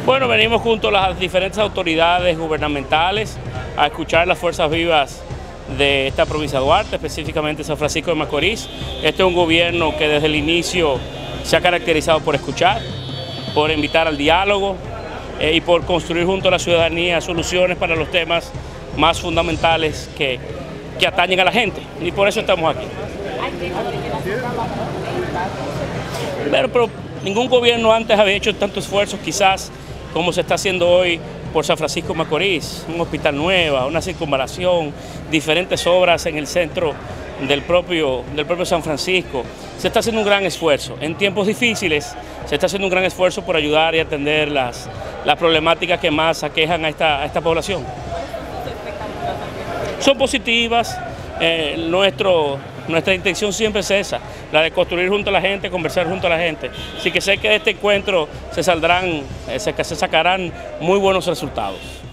Bueno, venimos junto a las diferentes autoridades gubernamentales a escuchar las fuerzas vivas de esta provincia de Duarte, específicamente San Francisco de Macorís. Este es un gobierno que desde el inicio se ha caracterizado por escuchar, por invitar al diálogo y por construir junto a la ciudadanía soluciones para los temas más fundamentales que atañen a la gente. Y por eso estamos aquí. Pero ningún gobierno antes había hecho tantos esfuerzos quizás como se está haciendo hoy por San Francisco de Macorís, un hospital nuevo, una circunvalación, diferentes obras en el centro del propio San Francisco. Se está haciendo un gran esfuerzo. En tiempos difíciles se está haciendo un gran esfuerzo por ayudar y atender las problemáticas que más aquejan a esta población. Son positivas. Nuestra intención siempre es esa, la de construir junto a la gente, conversar junto a la gente. Así que sé que de este encuentro se sacarán muy buenos resultados.